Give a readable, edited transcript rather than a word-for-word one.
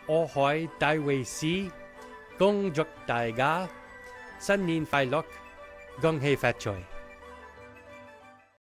我係大衛斯，恭祝大家新年快樂，恭喜發財。